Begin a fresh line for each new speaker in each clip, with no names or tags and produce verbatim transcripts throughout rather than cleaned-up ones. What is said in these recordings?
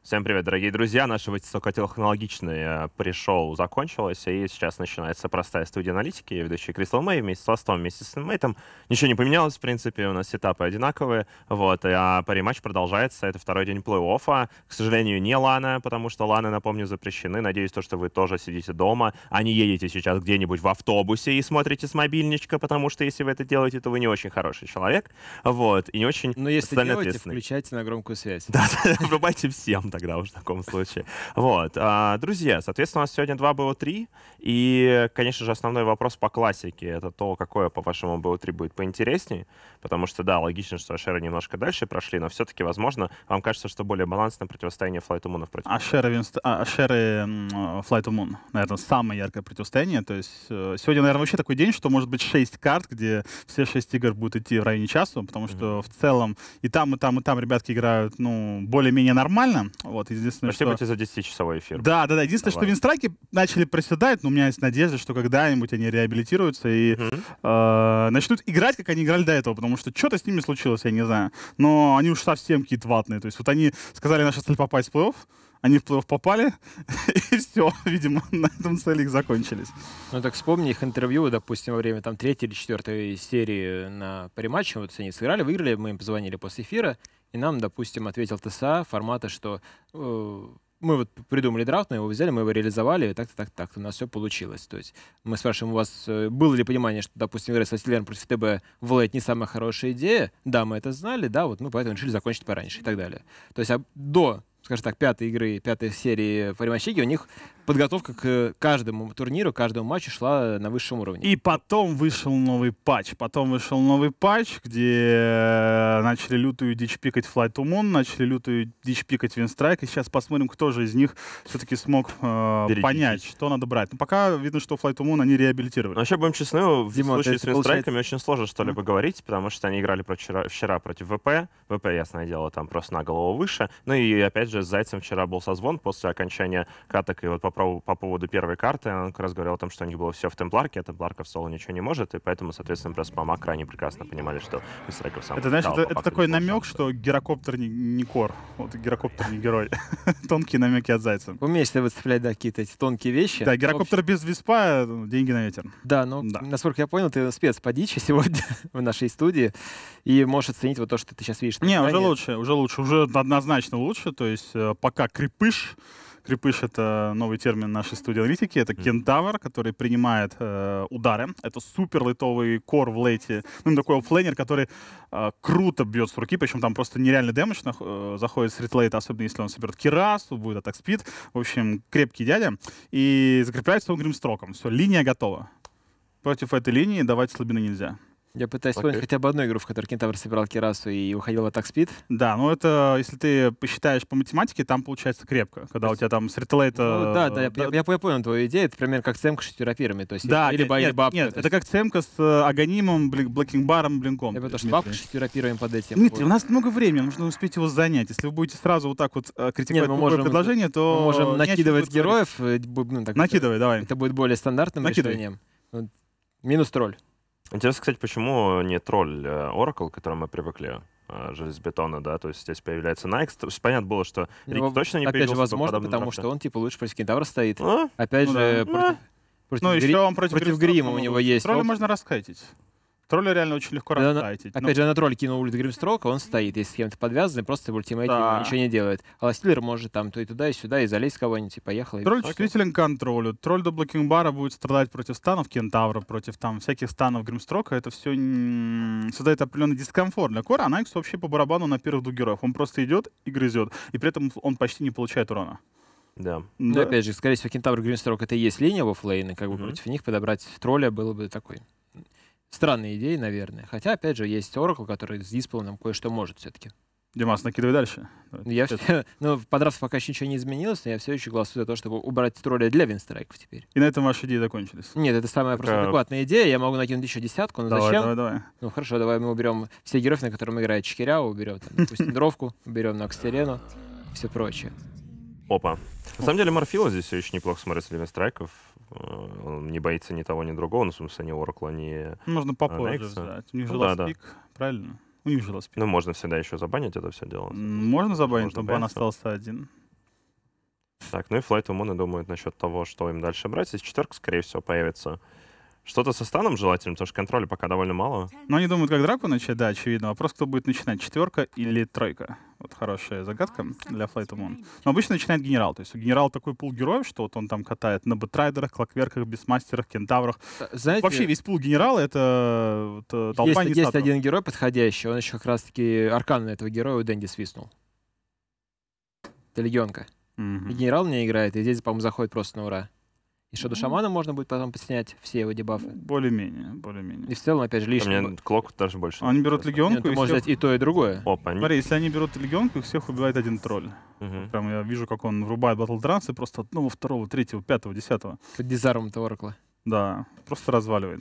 Всем привет, дорогие друзья. Наше высокотехнологичное пришоу закончилось, и сейчас начинается простая студия аналитики. Я ведущий Кристал Мэй вместе с Ластом, вместе с Мейтом. Ничего не поменялось, в принципе, у нас сетапы одинаковые. Вот, а пари-матч продолжается. Это второй день плей-оффа. К сожалению, не Лана, потому что Ланы, напомню, запрещены. Надеюсь, то, что вы тоже сидите дома, а не едете сейчас где-нибудь в автобусе и смотрите с мобильничка, потому что если вы это делаете, то вы не очень хороший человек. Вот, и не очень
Но если
социально
делаете,
ответственный.
включайте на громкую связь.
Да, врубайте всем тогда уж в таком случае. Вот. А, друзья, соответственно, у нас сегодня два би о три. И, конечно же, основной вопрос по классике — это то, какое, по-вашему, би о три будет поинтереснее. Потому что, да, логично, что Ашеры немножко дальше прошли, но все-таки, возможно, вам кажется, что более балансное противостояние Flight to Moon против...
Ашеры, Винст... а, Ашеры Flight to Moon, наверное, самое яркое противостояние. То есть э, сегодня, наверное, вообще такой день, что может быть шесть карт, где все шесть игр будут идти в районе часу, потому что mm-hmm. в целом и там, и там, и там ребятки играют, ну, более-менее нормально. Вот, единственное,
Почти
что...
будете за десятичасовой эфир.
Да, да, да. Единственное, Давай. что винстрайки начали проседать, но у меня есть надежда, что когда-нибудь они реабилитируются и mm-hmm. э, начнут играть, как они играли до этого, потому что что-то с ними случилось, я не знаю. Но они уж совсем какие-то ватные. То есть вот они сказали, наша цель попасть в плей-офф, они в плей-офф попали, и все, видимо, на этом цели их закончились.
Ну так вспомни их интервью, допустим, во время там третьей или четвертой серии на пари-матче, вот они сыграли, выиграли, мы им позвонили после эфира, и нам, допустим, ответил ТСА формата, что э, мы вот придумали драфт, мы его взяли, мы его реализовали, и так-то, так-то, так-то, у нас все получилось. То есть мы спрашиваем у вас, было ли понимание, что, допустим, играть с Астильером против ТБ в лейт не самая хорошая идея? Да, мы это знали, да, вот мы поэтому решили закончить пораньше и так далее. То есть а до, скажем так, пятой игры, пятой серии пари-матчики, у них подготовка к каждому турниру, каждому матчу шла на высшем уровне.
И потом вышел новый патч. Потом вышел новый патч, где начали лютую дичь пикать Flight to Moon, начали лютую дичь пикать Winstrike. И сейчас посмотрим, кто же из них все-таки смог э, понять, что надо брать. Но пока видно, что Flight to Moon они реабилитировали.
Но вообще, будем честны, в
Дима,
случае с Winstrike'ами
получается...
очень сложно что-либо mm-hmm. говорить, потому что они играли про вчера, вчера против ВП. ВП, ясное дело, там просто на голову выше. Ну и, опять же, с Зайцем вчера был созвон после окончания каток. И вот по, по поводу первой карты он как раз говорил о том, что у них было все в темпларке, а темпларка в соло ничего не может, и поэтому, соответственно, просто по макро они прекрасно понимали, что Winstrike сам...
Это, знаешь, это, это такой намек, что гирокоптер не, не кор. Вот гирокоптер не герой. Тонкие намеки от Зайца.
Умеешь ты выцеплять, да, какие-то эти тонкие вещи.
Да, гирокоптер без виспа, деньги на ветер.
Да, ну, да. Насколько я понял, ты спец по дичи сегодня в нашей студии, и можешь оценить вот то, что ты сейчас видишь.
Не, уже лучше, уже лучше, уже однозначно лучше, то есть пока крепыш. Крепыш — это новый термин нашей студии аналитики. Это кентавр, который принимает э, удары. Это супер лейтовый кор в лейте. Ну, такой оффлейнер, который э, круто бьет с руки, причем там просто нереальный дэмэдж э, заходит с ретлейта, особенно если он соберет кирасу, будет атак спид. В общем, крепкий дядя. И закрепляется он гримстроком. Все, линия готова. Против этой линии давать слабины нельзя.
Я пытаюсь вспомнить okay. хотя бы одну игру, в которой кентавр собирал кирасу и уходил в атак спид.
Да, ну это, если ты посчитаешь по математике, там получается крепко. Когда у тебя там с ретлейта...
Ну, да, да, да. Я, я, я понял твою идею. Это примерно как цемка с шестью рапирами. То есть
да,
или,
нет,
или
нет,
бабка,
нет,
это
это как цемка с аганимом, блэкингбаром, блинком.
Я потому что бабка с шестью рапирами под этим.
Дмитрий, вот. У нас много времени, нужно успеть его занять. Если вы будете сразу вот так вот критиковать нет,
мы можем,
предложение, то...
Мы можем накидывать героев. Ну, так,
Накидывай, давай.
Это будет более стандартным
Накидывай.
решением. Минус тролль.
Интересно, кстати, почему не тролль Oracle, к которому мы привыкли, железобетона, да, то есть здесь появляется Найкс. Понятно было, что Рики
ну,
точно не
опять
появился.
Опять же, возможно, потому
драфте.
что он, типа, лучше против кентавра стоит.
А?
Опять
ну,
же,
да.
против,
а?
против,
ну,
гри...
еще он против,
против грима у него есть.
Тролля можно раскайтить. Тролля реально очень легко
да,
раскайтить.
Опять но... же, на тролль кинул ульт Гримстрока, он стоит. Если с кем-то подвязанный, просто в ультимейте да. ничего не делает. А Ластиллер может там то и туда, и сюда, и залезть кого-нибудь, и поехал.
Тролль
и...
чувствителен к контролю. Тролль до блокинг-бара будет страдать против станов кентавра, против там всяких станов Гримстрока. Это все м- создает определенный дискомфорт для кора. А Найкс вообще по барабану на первых двух героев. Он просто идет и грызет. И при этом он почти не получает урона.
Да.
Ну,
да.
опять же, скорее всего, кентавр Гримстрок это и есть линия в оффлейне, как бы mm-hmm. против них подобрать тролля было бы такой... Странная идея, наверное. Хотя, опять же, есть Oracle, который с дисплеем нам кое-что может все-таки.
Димас, накидывай дальше.
Я все, ну, по драфту пока еще ничего не изменилось, но я все еще голосую за то, чтобы убрать тролля для винстрайков теперь.
И на этом ваши идеи закончились?
Нет, это самая просто адекватная идея. Я могу накинуть еще десятку, но
давай,
зачем?
Давай, давай.
Ну, хорошо, давай мы уберем все героев, на котором играет Чикиряу, уберем, там, допустим, Дровку, уберем Нокстерену и все прочее.
Опа. На самом деле, Морфила здесь все еще неплохо смотрится для винстрайков. Он не боится ни того, ни другого, ну, в смысле, ни Оракла, ни
можно попозже
Найкса.
взять. У них же
ну,
ласт
да,
пик, да. правильно? У них же ласт пик.
Ну, можно всегда еще забанить это все дело.
Можно забанить,
можно
там бан остался один.
Так, ну и Flight of Moon думают насчет того, что им дальше брать. Здесь четверка, скорее всего, появится. Что-то со станом желательно, потому что контроля пока довольно мало.
Но они думают, как драку начать, да, очевидно. Вопрос, кто будет начинать, четверка или тройка. Вот хорошая загадка для Flight of Moon. Но обычно начинает генерал. То есть у генерала такой пул героев, что вот он там катает на бэтрайдерах, клокверках, бисмастерах, кентаврах.
Знаете,
Вообще весь пул генерала — это, это толпа
есть, есть
инициаторов.
один герой подходящий, он еще как раз-таки аркан на этого героя у Дэнди свистнул. Это легионка.
Мгм.
И генерал не играет, и здесь, по-моему, заходит просто на ура. И что, до шамана можно будет потом подснять все его дебафы.
Более-менее, более-менее.
И в целом, опять же,
У
лишний...
меня клок даже больше.
Они берут
Просто.
легионку
Ты
и
можешь
всех...
взять и то, и другое.
Опа, они...
Смотри, если они берут легионку, их всех убивает один тролль.
Мгм.
Прям я вижу, как он врубает батл транс и просто одного, второго, третьего, пятого, десятого.
Под дизармом-то Оракла.
Да, просто разваливает.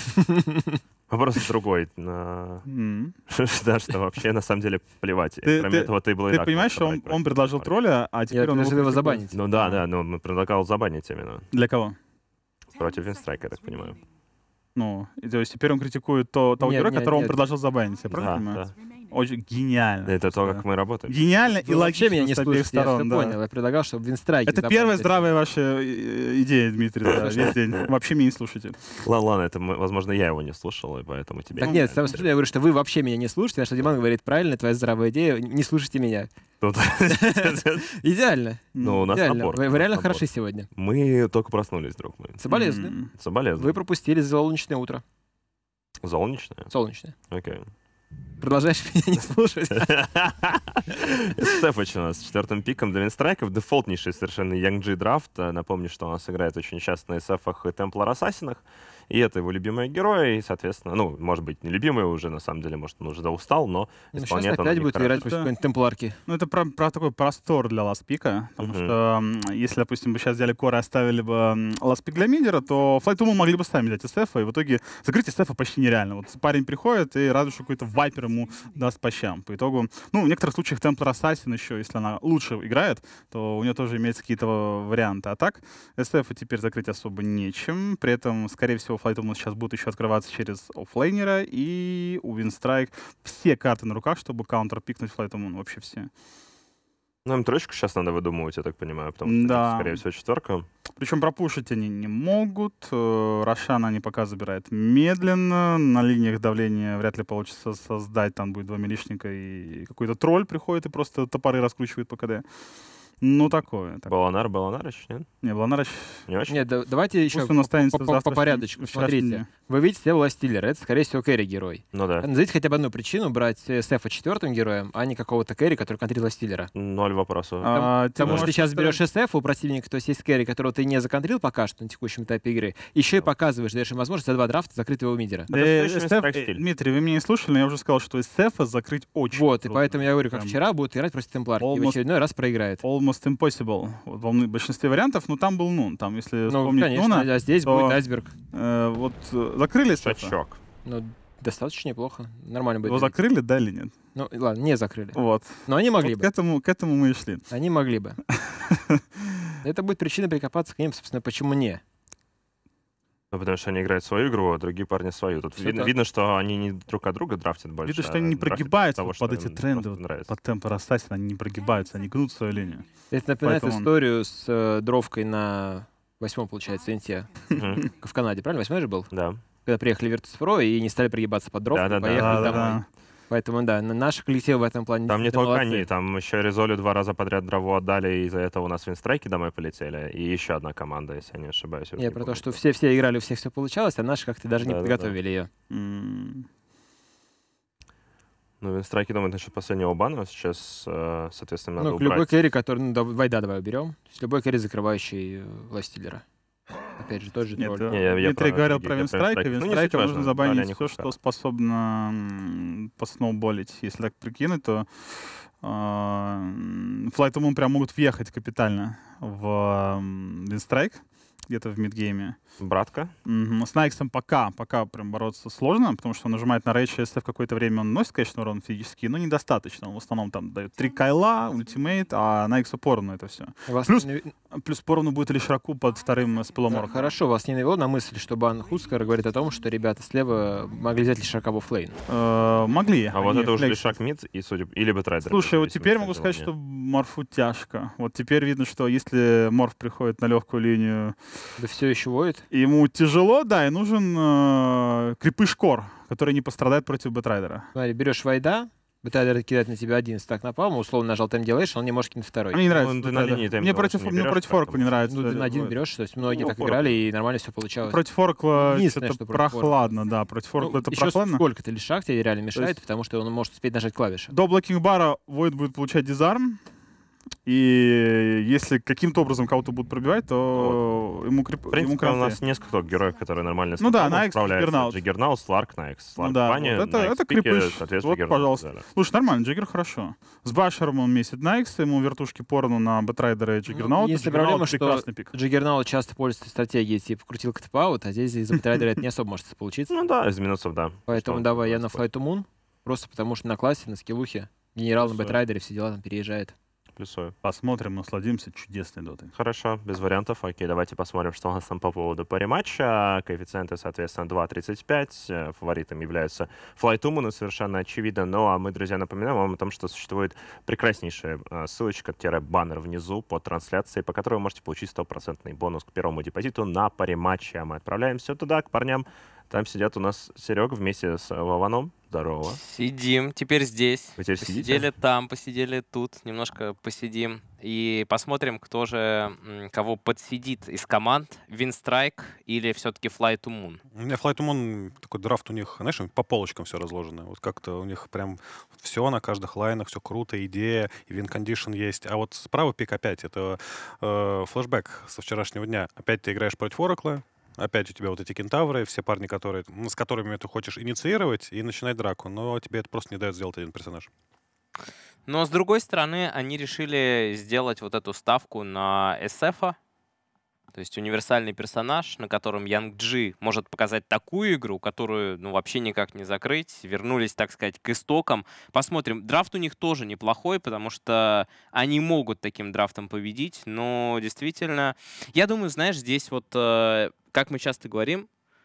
Вопрос другой. на-
М.
Да, что вообще на самом деле плевать.
Ты-
Кроме
ты-
этого, ты был и
Ты
так
понимаешь,
мог
что он,
собрать
он
против
предложил
Тролля.
тролля, а
Я
теперь он...
предложил его
критикует.
забанить.
Ну да, да, но мы предлагал забанить именно.
Для кого?
Против Винстрайка, я так понимаю.
Ну, и то есть теперь он критикует то, того
Нет,
героя,
нет,
которого он
нет.
предложил забанить. Я
Да,
правильно понимаю?
да.
Очень гениально.
Это то,
Да.
как мы работаем.
Гениально и
Вы вообще
логично
меня не
с обеих
слушаете, я
сторон.
все
да.
понял. Я предлагал, чтобы Винстрайк...
Это первая здравая ваша э, идея, Дмитрий, да, весь день. Вообще меня не слушайте.
Ладно, ладно, это, мы- возможно, я его не слушал, и поэтому тебе...
Так
не
нет,
знаю.
самое смешное, я говорю, что вы вообще меня не слушаете, а что Диман говорит, правильно, твоя здравая идея, не слушайте меня.
Тут-
Идеально.
Ну, у нас
Идеально.
набор.
Вы,
у
вы
нас
реально
набор.
хороши сегодня.
Мы только проснулись, друг мой.
Соболезную.
М.
Соболезную.
Вы пропустили солнечное утро.
Солнечное?
Солнечное.
Окей.
Продолжаешь меня не слушать.
Стефач у нас с четвертым пиком до Винстрайков. Дефолтнейший совершенно Young G драфт. Напомню, что у нас играет очень часто на эс эф-ах и Темплар Ассасинах. И это его любимый герой, и, соответственно, ну, может быть, не любимый уже, на самом деле, может, он уже да устал, но
Ну, сейчас
исполняет он
опять
на них
будет
хорошо.
играть против
Да.
какой-нибудь темпларки.
Ну, это про, про такой простор для ласпика, потому
Мгм.
что м, если, допустим, бы сейчас взяли Кора и оставили бы м, ласпик для мидера, то Flight of Moon могли бы сами взять эс эф, и в итоге закрыть эс эф почти нереально. Вот парень приходит и радует, что какой-то вайпер ему даст по щам. По итогу, ну, в некоторых случаях Templar Assassin еще, если она лучше играет, то у нее тоже имеются какие-то варианты. А так, эс эф теперь закрыть особо нечем. При этом, скорее всего, Flight of Moon сейчас будут еще открываться через оффлейнера, и у Винстрайк все карты на руках, чтобы каунтер-пикнуть Flight of Moon, вообще все.
Ну, им троечку сейчас надо выдумывать, я так понимаю, потому что,
Да.
скорее всего, четверка.
Причем пропушить они не могут. э, Рошана они пока забирают медленно. На линиях давления вряд ли получится создать. Там будет два милишника и какой-то тролль приходит и просто топоры раскручивает по КД. Ну, такое. так.
Баланар, Баланарыч, нет?
Не, Бланарач,
Не очень?
Нет, да- давайте еще
пусть он останется
по,
в
по- по
завтрашнем-
порядочку.
в вчерашнем
Смотрите,
дне.
вы видите Лева Стиллера, это, скорее всего, кэрри-герой.
Ну да.
Назовите хотя бы одну причину брать эс эф четвертым героем, а не какого-то кэрри, который контрил Стиллера.
Ноль вопросов.
А, ты
Потому что ты
можешь
сейчас
представить-
берешь эс эф у противника, то есть есть кэрри, которого ты не законтрил пока что на текущем этапе игры, еще и показываешь, даешь им возможность за два драфта закрыть его мидера.
Да,
Это
эс
точно
эф,
Strike
э,
стиль.
Дмитрий, вы меня не слушали, но я уже сказал, что эс эф закрыть очень
Вот, и
трудно.
поэтому я говорю, как
Прям
вчера будут играть против темпларки, и в
Almost-
очередной раз проиграет.
Almost impossible. Вот во мно- большинстве вариантов, но там был Нун. Там, если
Ну,
вспомнить
конечно,
Нуна,
а здесь
то-
будет айсберг.
э, вот э, закрыли эс эф?
Шачок.
Ну, достаточно неплохо. Нормально будет.
Его
давить.
закрыли, да или нет?
Ну, ладно, не закрыли.
Вот.
Но они могли
Вот
бы.
к, этому, к этому мы и шли.
Они могли бы. Это будет причина прикопаться к ним, собственно, почему не.
Ну, потому что они играют свою игру, а другие парни свою. Тут
Всё
видно,
так.
видно, что они не друг от друга драфтят больше.
Видно, что
а
они не
драфтят
прогибаются
того,
вот
что
под эти
им
тренды,
просто
вот
нравится.
под темпор Ассасина, они не прогибаются, они гнут свою линию.
Это напоминает
Поэтому он-
историю с э, дровкой на восьмом, получается, инте
Мгм.
в Канаде, правильно? Восьмой же был?
Да.
Когда приехали Virtus.pro и не стали прогибаться под дровку,
Да-да-да.
поехали
Да, да,
домой.
да.
Поэтому, да, на- наши коллективы в этом плане
Там не
действительно
только
молодцы.
они, там еще Резолю два раза подряд дрову отдали, и из-за этого у нас винстрайки домой полетели, и еще одна команда, если я не ошибаюсь.
Не, про то, что все, все играли, у всех все получалось, а наши как-то даже не
Да-да-да.
подготовили ее.
М,
Ну, винстрайки думают насчет последнего бана, сейчас, э, соответственно, надо
Ну, любой
убрать.
кэрри, который, ну, да, Вайда давай уберем. То есть любой кэрри, закрывающий э, властеллера. Опять же, тот же
Нет,
тролль.
э,
Не, я- я
Дмитрий
про
говорил
других,
про
я про
Винстрайка.
Винстрайка. Ну, не
Винстрайка
суть
нужно
важно,
забанить
далее не
все,
хуже.
что способно м, посноуболить. Если так прикинуть, то э, м, Flight of Moon прям могут въехать капитально в м, Винстрайк. где-то в мидгейме.
Братка?
Угу. С Найксом пока, пока прям бороться сложно, потому что он нажимает на рейдж, если в какое-то время он носит, конечно, урон физический, но недостаточно. Он в основном там дает три кайла, ультимейт, а Найксу поровну это все. Плюс, не... плюс поровну будет лишь Раку под вторым спелом
да,
орка.
Хорошо, вас не навело на мысль, что бан Хуцкар говорит о том, что ребята слева могли взять Лишака в оффлейн?
Э, могли.
А вот это уже Лишак мид и судя или Бэтрайдер.
Слушай, вот теперь могу сказать, что Морфу тяжко. Вот теперь видно, что если Морф приходит на легкую линию...
Да все еще воет.
Ему тяжело, да, и нужен э, крепыш кор, который не пострадает против Бэтрайдера.
Смотри, берешь Вайда, Бэтрайдер кидает на тебя один стак напалма, условно нажал Time Dilation, он не может кинуть второй.
Мне не нравится.
Ну, на линии
мне против,
не
мне
берешь,
против Оракла не нравится.
Ну, ты на один берешь, то есть многие
ну,
так играли, и нормально все получалось.
Против Оракла
Единственное,
это
что против
прохладно, да, против Оракла
ну,
это
еще
прохладно.
Сколько ты Лишак тебе реально мешает,
есть...
потому что он может успеть нажать клавиши.
До блокинг-бара Void будет получать дизарм, и если каким-то образом кого-то будут пробивать, то вот. ему крип...
В принципе,
ему
у нас несколько героев, которые нормально
ну да,
Найкс справляются. Джиггернаут, Сларк, Найкс.
Ну да, вот это, это крипыш. Вот, пожалуйста. Да. Слушай, нормально, Джиггер хорошо. С Башером он месяц Найкс, ему вертушки поровну на Бэтрайдера и Джиггернаута.
Ну, если проблема, что Джиггернаут часто пользуется стратегией типа крутилка тэп-аут, а здесь из-за Бэтрайдера это не особо может получиться.
Ну да, из минусов, да.
Поэтому давай я на Flight to Moon, просто потому что на классе, на скиллухе генерал на Бэтрайдере все дела там переезжает.
Плюсую.
Посмотрим, насладимся чудесной дотой.
Хорошо, без вариантов. Окей, давайте посмотрим, что у нас там по поводу пари-матча. Коэффициенты, соответственно, два тридцать пять. Фаворитом являются Flight to Moon, совершенно очевидно. Ну, а мы, друзья, напоминаем вам о том, что существует прекраснейшая ссылочка-баннер внизу по трансляции, по которой вы можете получить стопроцентный бонус к первому депозиту на пари-матче. А мы отправляемся туда, к парням. Там сидят у нас Серега вместе с Вованом. Здорово.
Сидим. Теперь здесь.
Вы теперь
посидели
сидите?
там, посидели тут. Немножко посидим. И посмотрим, кто же, кого подсидит из команд. Винстрайк или все-таки Flight to Moon?
У меня Flight to Moon, такой драфт у них, знаешь, по полочкам все разложено. Вот как-то у них прям все на каждых лайнах, все круто, идея, и вин-кондишн есть. А вот справа пик опять. Это э, флешбэк со вчерашнего дня. Опять ты играешь против Оракла. Опять у тебя вот эти кентавры, все парни, которые, с которыми ты хочешь инициировать и начинать драку, но тебе это просто не дает сделать один персонаж.
Но, с другой стороны, они решили сделать вот эту ставку на эс эф-а, то есть универсальный персонаж, на котором Янг Джи может показать такую игру, которую ну, вообще никак не закрыть. Вернулись, так сказать, к истокам. Посмотрим. Драфт у них тоже неплохой, потому что они могут таким драфтом победить, но действительно, я думаю, знаешь, здесь вот... Как мы часто говорим,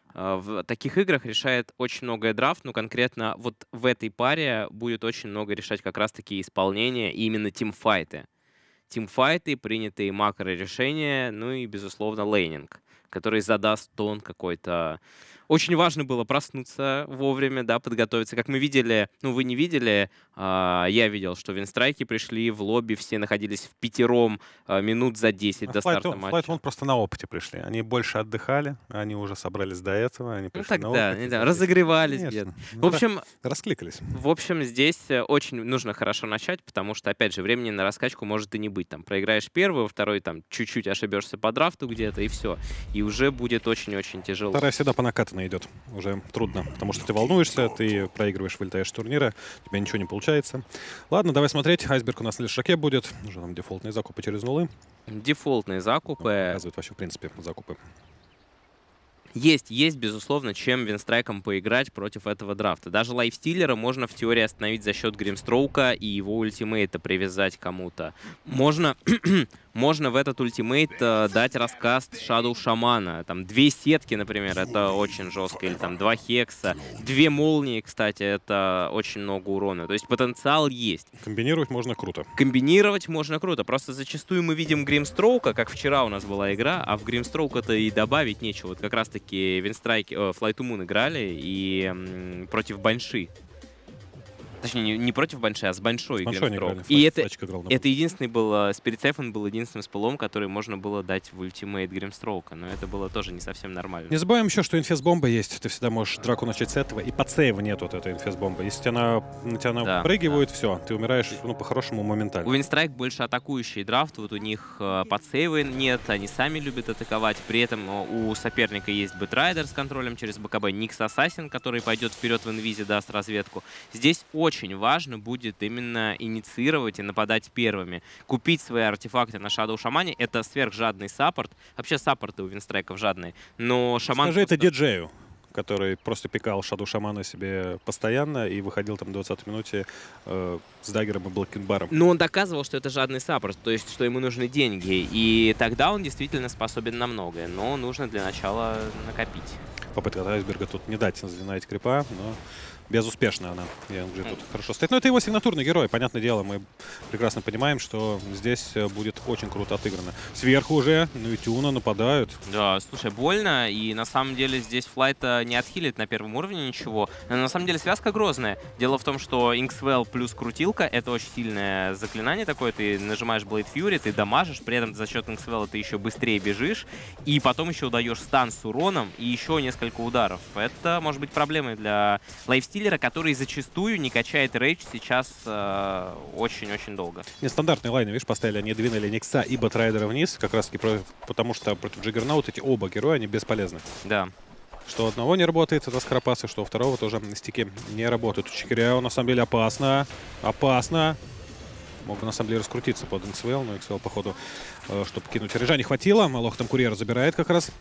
в таких играх решает очень многое драфт, но конкретно вот в этой паре будет очень много решать как раз-таки исполнение и именно тимфайты. Тимфайты, принятые макро-решения, ну и, безусловно, лейнинг, который задаст тон какой-то. Очень важно было проснуться вовремя, да, подготовиться. Как мы видели, ну вы не видели, а, я видел, что винстрайки пришли в лобби, все находились в пятером а, минут за десять а до старта
Flight,
матча.
Flight One просто на опыте пришли. Они больше отдыхали, они уже собрались до этого, они пришли
ну,
на
тогда,
опыте.
Да, разогревались где-то. В общем,
раскликались.
В общем, здесь очень нужно хорошо начать, потому что, опять же, времени на раскачку может и не быть. Там проиграешь первый, во второй там чуть-чуть ошибешься по драфту где-то, и все. И уже будет очень-очень тяжело.
Вторая всегда по накатанной идет. Уже трудно, потому что ты волнуешься, ты проигрываешь, вылетаешь с турнира, у тебя ничего не получается. Ладно, давай смотреть. Айсберг у нас на Лишаке будет. Уже там дефолтные закупы через нулы.
Дефолтные закупы.
Ну, показывают вообще, в принципе, закупы.
Есть, есть, безусловно, чем винстрайком поиграть против этого драфта. Даже лайфстиллера можно в теории остановить за счет Гримстроука и его ультимейта привязать кому-то. Можно... Можно в этот ультимейт э, дать раскаст Shadow Шамана. Там две сетки, например, это очень жестко. Или там два хекса. Две молнии, кстати, это очень много урона. То есть потенциал есть.
Комбинировать можно круто.
Комбинировать можно круто. Просто зачастую мы видим Гримстроука, как вчера у нас была игра, а в Гримстроука-то и добавить нечего. Вот как раз-таки Винстрайки, э, Flight to Moon играли и м, против Банши. Точнее, не, не против Банши, а с Баншой Гримстроук. И это, это единственный был, Spirit Siphon был единственным спелом, который можно было дать в ультимейт Гримстроука. Но это было тоже не совсем нормально.
Не забываем еще, что инфест-бомба есть. Ты всегда можешь драку начать с этого. И под сейва нет вот этой инфест-бомбы. Если тебя на, на тебя
да,
напрыгивают,
да.
все, ты умираешь, ну, по-хорошему, моментально.
У Винстрайк больше атакующий драфт. Вот у них э, под сейвы нет, они сами любят атаковать. При этом э, у соперника есть Бэтрайдер с контролем через БКБ, Никс Ассасин, который пойдет вперед в инвизе, даст разведку. Здесь очень очень важно будет именно инициировать и нападать первыми. Купить свои артефакты на Shadow Shaman — это сверхжадный саппорт. Вообще саппорты у Винстрайков жадные. Но Шаман...
Скажи это
просто-
диджею, который просто пикал Shadow Shaman себе постоянно и выходил там в двадцатой минуте э, с даггером и блокинбаром.
Но он доказывал, что это жадный саппорт, то есть, что ему нужны деньги. И тогда он действительно способен на многое. Но нужно для начала накопить.
Попытка от Айсберга тут не дать задвинать крипа, но безуспешно она. Янг-Джи тут хорошо стоит. Но это его сигнатурный герой, понятное дело. Мы прекрасно понимаем, что здесь э, будет очень круто отыграно. Сверху уже на Витюна нападают.
Да, слушай, больно, и на самом деле здесь Флайта не отхилит на первом уровне ничего. Но на самом деле связка грозная. Дело в том, что Inkswell плюс крутилка — это очень сильное заклинание такое. Ты нажимаешь Blade Fury, ты дамажишь, при этом за счет Inkswell ты еще быстрее бежишь, и потом еще даешь стан с уроном и еще несколько ударов. Это может быть проблемой для лайфстилера, который зачастую не качает рейдж сейчас очень-очень долго.
Нестандартные лайны, видишь, поставили, они двинули Никса и Батрайдера вниз, как раз таки против, потому что против Джиггернаута эти оба героя, они бесполезны.
Да.
Что у одного не работает, это Скоропасы, что у второго тоже на стике не работает. У Чикиряо на самом деле опасно, опасно. Мог бы на самом деле раскрутиться под Инксвелл, но Инксвелл, походу, э, чтобы кинуть рейджа, не хватило. Малох там курьер забирает как раз.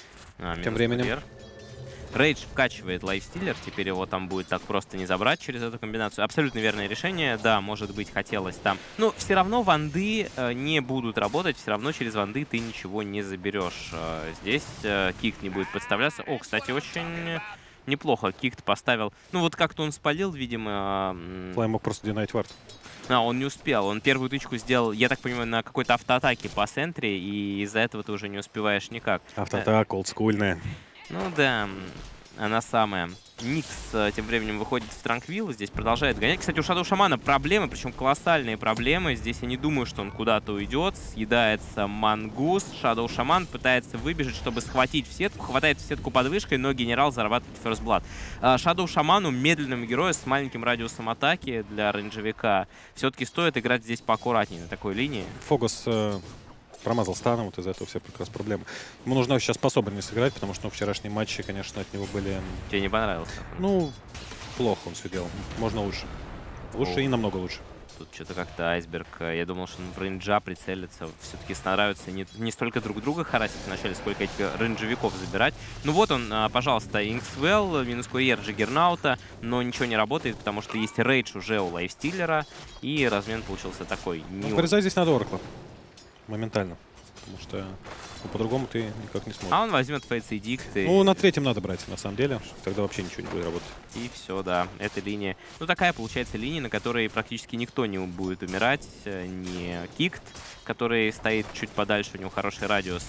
А,
Тем временем.
курьер. Рейдж вкачивает лайфстиллер, теперь его там будет так просто не забрать через эту комбинацию. Абсолютно верное решение, да, может быть, хотелось там. Но все равно ванды э, не будут работать, все равно через ванды ты ничего не заберешь. Э, здесь э, Кикт не будет подставляться. О, кстати, очень неплохо Кикт поставил. Ну вот как-то он спалил, видимо... э,
Флай мог просто динайт вард.
А, он не успел. Он первую тычку сделал, я так понимаю, на какой-то автоатаке по центре, и из-за этого ты уже не успеваешь никак.
Автоатака олдскульная.
Ну да, она самая. Никс э, тем временем выходит в Транквилл, здесь продолжает гонять. Кстати, у Shadow Shaman проблемы, причем колоссальные проблемы. Здесь я не думаю, что он куда-то уйдет. Съедается Мангус. Shadow Shaman пытается выбежать, чтобы схватить в сетку. Хватает в сетку под вышкой, но генерал зарабатывает First Blood. Э, Shadow Shaman, медленному герою с маленьким радиусом атаки для рейнджевика, все-таки стоит играть здесь поаккуратнее на такой линии.
Фогус э, промазал станом, вот из-за этого все как раз проблемы. Ему нужно сейчас пособраннее сыграть, потому что ну, вчерашние матчи, конечно, от него были...
Тебе не понравился?
Ну, плохо он все делал. Можно лучше. Лучше
О.
и намного лучше.
Тут что-то как-то Айсберг. Я думал, что он в рейнджа прицелится. Все-таки стараются не, не столько друг друга харасить вначале, сколько этих рейнджевиков забирать. Ну вот он, пожалуйста, Инксвелл, минус курьер Джиггернаута, но ничего не работает, потому что есть рейдж уже у лайфстиллера, и размен получился такой. Не
Ну, вырезать здесь надо Оракла. Моментально. Потому что ну, по-другому ты никак не сможешь.
А он возьмет Фейтс и Дикт, и...
Ну, на третьем надо брать, на самом деле. Тогда вообще ничего не будет работать.
И все, да, эта линия. Ну, такая получается линия, на которой практически никто не будет умирать. Не Кикт, который стоит чуть подальше, у него хороший радиус.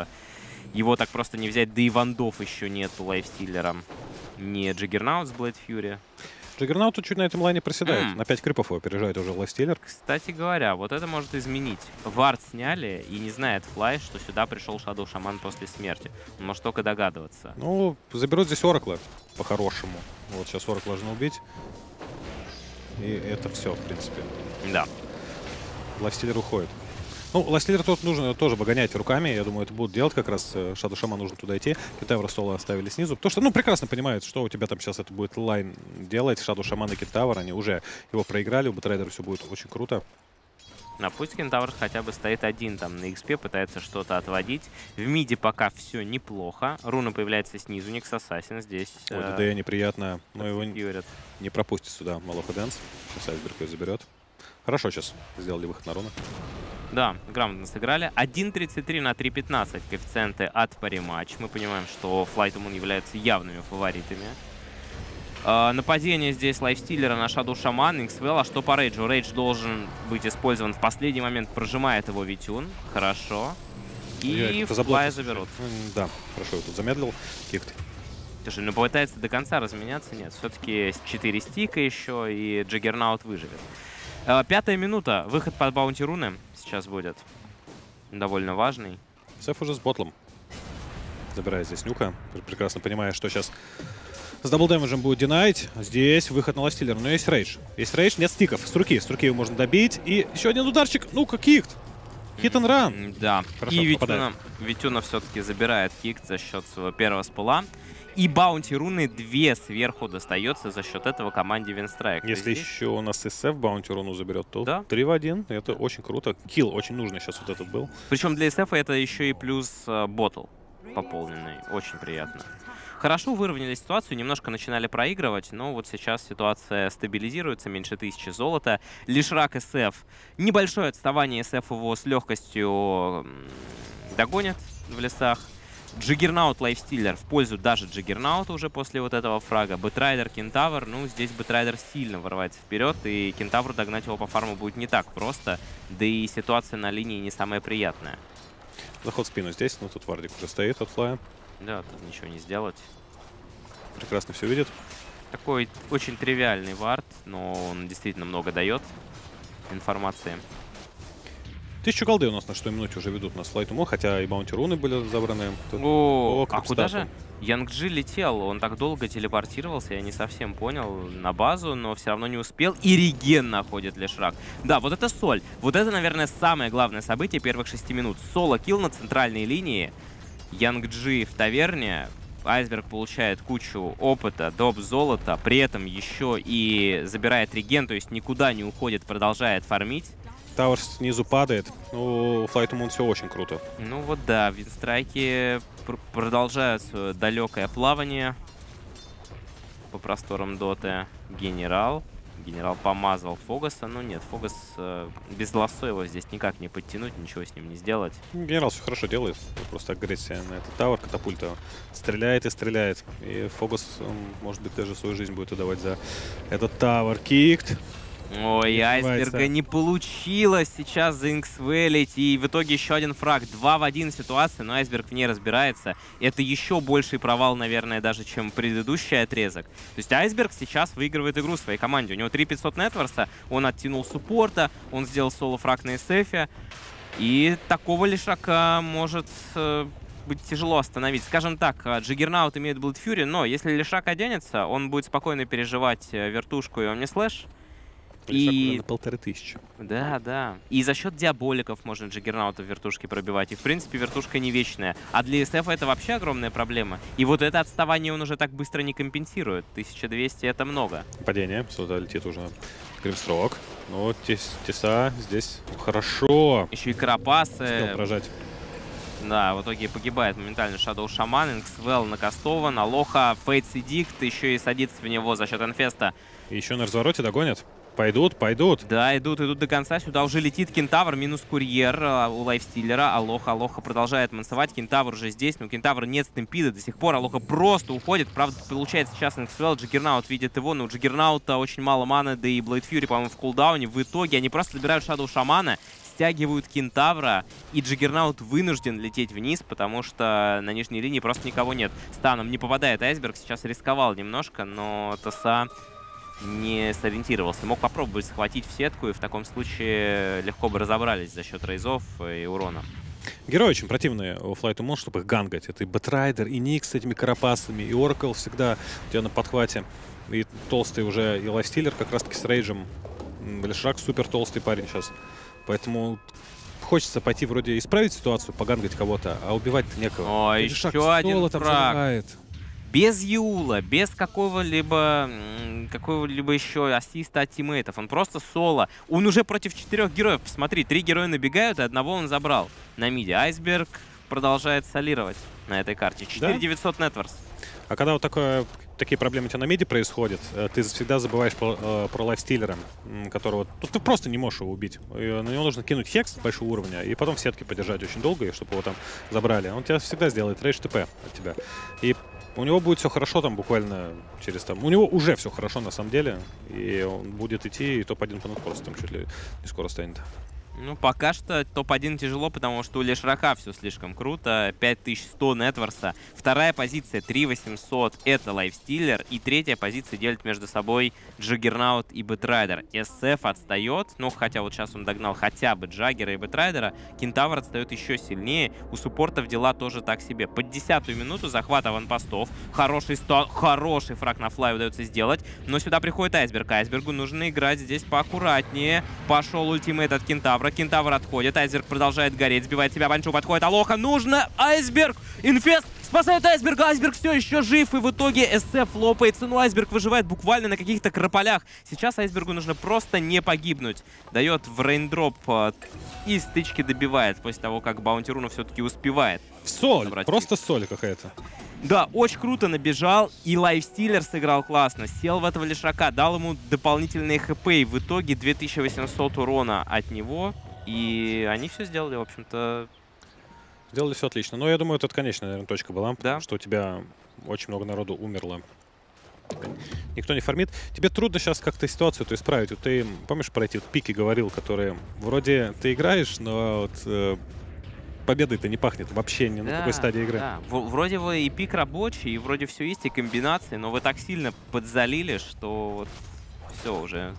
Его так просто не взять, да и вандов еще нету лайфстиллера. Не Джиггернаут с Блэйд Фьюри.
Джиггернаут тут чуть на этом лайне проседает.
Mm.
На пять крипов его опережает уже лайфстиллер.
Кстати говоря, вот это может изменить. Вард сняли, и не знает Флай, что сюда пришел Shadow Shaman после смерти. Он может только догадываться.
Ну, заберут здесь Оракла по-хорошему. Вот сейчас Оракла нужно убить. И это все, в принципе.
Да.
Лайфстиллер уходит. Ну, Лайфстиллер тут нужно тоже обгонять руками. Я думаю, это будут делать как раз. Shadow Shaman нужно туда идти. Кентавра соло оставили снизу. Потому что, ну, прекрасно понимают, что у тебя там сейчас это будет лайн делать. Shadow Shaman и Кентавр, они уже его проиграли. У Батрайдера все будет очень круто.
А пусть Кентавр хотя бы стоит один там на икс пи, пытается что-то отводить. В миде пока все неплохо. Руна появляется снизу, Никс Ассасин здесь.
Ой,
э,
ДД неприятно. Но его
юрят.
не пропустит сюда Малоха Дэнс. Сейчас Айсберг ее заберет. Хорошо сейчас сделали выход на руну.
Да, грамотно сыграли. один тридцать три на три пятнадцать коэффициенты от пари-матч. Мы понимаем, что Flight Moon являются явными фаворитами. Э, нападение здесь лайфстиллера на Shadow Shaman, Инксвелл. А что по рейджу? Рейдж должен быть использован в последний момент. Прожимает его Витюн. Хорошо. И Флая заберут.
Да, хорошо, я тут замедлил. Кикт.
Слушай, ну попытается до конца разменяться. Нет, все-таки четыре стика еще, и Джиггернаут выживет. Э, пятая минута. Выход под баунти руны сейчас будет. Довольно важный.
Сеф уже с ботлом. Забирает здесь нюка. Прекрасно понимая, что сейчас с даблдэмэджем будет динайт. Здесь выход на лайфстиллера. Но есть рейдж. Есть рейдж, нет стиков. С руки. С руки его можно добить. И еще один ударчик. Ну-ка, кикт. Хит and run.
Да.
Хорошо,
и Витюна,
попадает.
Витюна все-таки забирает кик за счет своего первого спыла. И баунти руны две сверху достается за счет этого команде Винстрайк.
Если еще у нас эс эф баунти руну заберет, то
да?
три в один. Это очень круто. Килл очень нужный сейчас вот этот был.
Причем для эс эф это еще и плюс э, ботл пополненный. Очень приятно. Хорошо выровняли ситуацию, немножко начинали проигрывать, но вот сейчас ситуация стабилизируется, меньше тысячи золота. Лишрак эс эф. Небольшое отставание эс эф его с легкостью догонят в лесах. Джиггернаут Лайфстиллер в пользу даже Джиггернаута уже после вот этого фрага. Бэтрайдер, Кентавр. Ну, здесь Бэтрайдер сильно вырывается вперед, и Кентавру догнать его по фарму будет не так просто. Да и ситуация на линии не самая приятная.
Заход в спину здесь, но тут Вардик уже стоит от флая.
Да, тут ничего не сделать.
Прекрасно все видит.
Такой очень тривиальный вард, но он действительно много дает информации.
Тысячу голды у нас на шестой минуте уже ведут на слайд умо, хотя и баунти руны были забраны. Тут...
О,
О,
а куда
стату.
же Янг-Джи летел? Он так долго телепортировался, я не совсем понял, на базу, но все равно не успел. И реген находит Лишрак. Да, вот это соль. Вот это, наверное, самое главное событие первых шести минут. Соло-килл на центральной линии. Янг-Джи в таверне. Айсберг получает кучу опыта, доп золота, при этом еще и забирает реген, то есть никуда не уходит, продолжает фармить.
Тауэр снизу падает. Ну, Flight Moon все очень круто.
Ну вот да, Винстрайки пр продолжают свое далекое плавание по просторам доты. Генерал. Генерал помазал Фогаса, но нет, Фогас э, без лассо его здесь никак не подтянуть, ничего с ним не сделать.
Генерал все хорошо делает. Просто агрессия на этот Тауэр, катапульта. Стреляет и стреляет. И Фогас, он, может быть, даже свою жизнь будет отдавать за этот Тауэр. Кикт.
Ой, Айсберга не получилось сейчас заинксвелить, и в итоге еще один фраг. два в один ситуация, но Айсберг в ней разбирается. Это еще больший провал, наверное, даже, чем предыдущий отрезок. То есть Айсберг сейчас выигрывает игру своей команде. У него три пятьсот нетворса, он оттянул суппорта, он сделал соло-фраг на эс эфе. И такого Лишрака может э, быть тяжело остановить. Скажем так, Джиггернаут имеет Blood Fury, но если Лишрак оденется, он будет спокойно переживать вертушку и Омнислэш.
И на полторы тысячи.
Да, да. И за счет диаболиков можно Джиггернаута в вертушке пробивать. И, в принципе, вертушка не вечная. А для эс эф это вообще огромная проблема. И вот это отставание он уже так быстро не компенсирует. тысяча двести это много.
Падение. Сюда летит уже Гримстрок. Ну, тес, теса здесь хорошо.
Еще и карапасы.
Успел прожать.
Да, в итоге погибает моментально Shadow Shaman, Инксвелл накастован, Алоха, Фейтс и Дикт еще и садится в него за счет Инфеста.
И еще на развороте догонят. Пойдут, пойдут.
Да, идут, идут до конца. Сюда уже летит Кентавр, минус курьер а, у Лайфстиллера. Алоха, Алоха продолжает мансовать. Кентавр уже здесь, но у Кентавра нет стемпида до сих пор. Алоха просто уходит. Правда, получается сейчас Инксвелл. Джиггернаут видит его, но у Джиггернаута очень мало маны, да и Блейд Фьюри, по-моему, в кулдауне. В итоге они просто забирают Shadow Шамана, стягивают Кентавра, и Джиггернаут вынужден лететь вниз, потому что на нижней линии просто никого нет. Станом не попадает Айсберг. Сейчас рисковал немножко, но ТСА не сориентировался. Мог попробовать схватить в сетку, и в таком случае легко бы разобрались за счет рейзов и урона.
Герои очень противные у Flight Moon, чтобы их гангать. Это и Бэтрайдер, и Никс с этими карапасами, и Оракл всегда у тебя на подхвате. И толстый уже, и Лайфстиллер как раз-таки с рейджем. Лишрак супер толстый парень сейчас. Поэтому хочется пойти вроде исправить ситуацию, погангать кого-то, а убивать-то некого.
О, еще один фраг. Без Юла, без какого-либо какого-либо еще ассиста от тиммейтов. Он просто соло. Он уже против четырех героев. Посмотри, три героя набегают, и одного он забрал на миде. Айсберг продолжает солировать на этой карте. четыре девятьсот нетворс.
А когда вот такое, такие проблемы у тебя на миде происходят, ты всегда забываешь про, э, про Лайфстиллера, которого ну, ты просто не можешь его убить. И на него нужно кинуть хекс большого уровня и потом в сетке подержать очень долго, чтобы его там забрали. Он тебя всегда сделает рейдж ТП от тебя. И у него будет все хорошо там буквально через там... У него уже все хорошо на самом деле. И он будет идти, и топ один по нетфорсу там чуть ли не скоро станет.
Ну, пока что топ один тяжело, потому что у Лишрака все слишком круто. пять тысяч сто нетворса. Вторая позиция три восемьсот. Это Лайфстиллер. И третья позиция делит между собой Джиггернаут и Бэтрайдер. эс эф отстает. Ну, хотя вот сейчас он догнал хотя бы Джаггера и Бэтрайдера. Кентавр отстает еще сильнее. У суппортов дела тоже так себе. Под десятую минуту захват аванпостов. Хороший, сто... Хороший фраг на флай удается сделать. Но сюда приходит Айсберг. Айсбергу нужно играть здесь поаккуратнее. Пошел ультимейт от Кентавра. Кентавр отходит, Айсберг продолжает гореть, сбивает себя, Баншу подходит, Алоха, нужно, Айсберг, Инфест, спасают Айсберга, Айсберг все еще жив, и в итоге эс эф лопается, но Айсберг выживает буквально на каких-то крополях. Сейчас Айсбергу нужно просто не погибнуть. Дает в рейндроп и стычки добивает, после того, как Баунти Руна все-таки успевает.
Соль, просто соль какая-то.
Да, очень круто набежал, и Лайфстиллер сыграл классно. Сел в этого лишака, дал ему дополнительные хп, и в итоге две тысячи восемьсот урона от него. И они все сделали, в общем-то.
Сделали все отлично. Но я думаю, это конечная, наверное, точка была,
да.
что у тебя очень много народу умерло. Никто не фармит. Тебе трудно сейчас как-то ситуацию-то исправить. Вот ты, помнишь, про эти вот пики говорил, которые вроде ты играешь, но вот, э, победой-то не пахнет вообще ни
да,
на какой стадии игры.
Да. Вроде вы и пик рабочий, и вроде все есть, и комбинации, но вы так сильно подзалили, что вот все уже.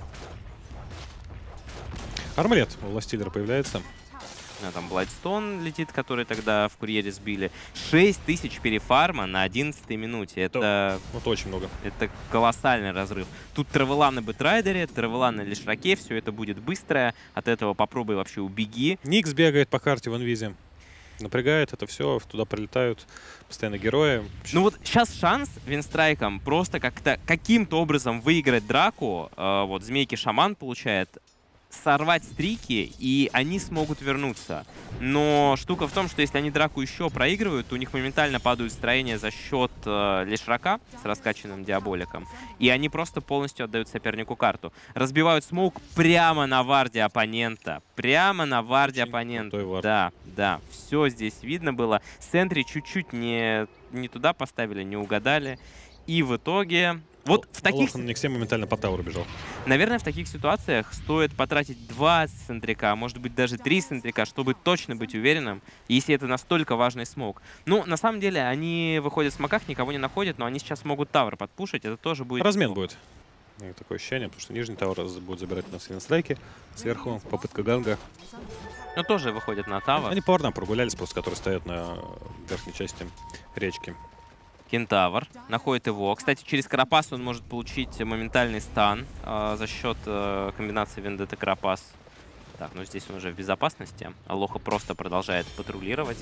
Армлет у Ластиллера появляется.
А, там Бладстон летит, который тогда в курьере сбили. шесть тысяч перефарма на одиннадцатой минуте. Это,
это очень много.
Это колоссальный разрыв. Тут Травела на Бэтрайдере, Травела на Лишраке. Все это будет быстрое. От этого попробуй вообще убеги.
Никс бегает по карте в инвизе. Напрягает это все, туда прилетают постоянно герои.
Ну вот сейчас шанс Винстрайком просто как-то каким-то образом выиграть драку. Э, вот Змейки Шаман получает, сорвать стрики, и они смогут вернуться. Но штука в том, что если они драку еще проигрывают, то у них моментально падают строения за счет э, Лишрака с раскачанным диаболиком, и они просто полностью отдают сопернику карту. Разбивают смоук прямо на варде оппонента. Прямо на варде оппонента. Да, да. Все здесь видно было. Сентри чуть-чуть не, не туда поставили, не угадали. И в итоге... Вот в таких...
Он Никсе моментально по тауру бежал.
Наверное, в таких ситуациях стоит потратить два сентрика, может быть, даже три сентрика, чтобы точно быть уверенным, если это настолько важный смог. Ну, на самом деле, они выходят в смоках, никого не находят, но они сейчас могут тавр подпушить, это тоже будет...
Размен будет. Такое ощущение, потому что нижний тавр будет забирать на сильнострайки. Сверху попытка ганга.
Ну, тоже выходят на тавр.
Они по вардам прогулялись просто, которые стоят на верхней части речки.
Кентавр находит его. Кстати, через Карапас он может получить моментальный стан э, за счет э, комбинации Вендетта Карапас. Так, ну здесь он уже в безопасности. Алоха просто продолжает патрулировать.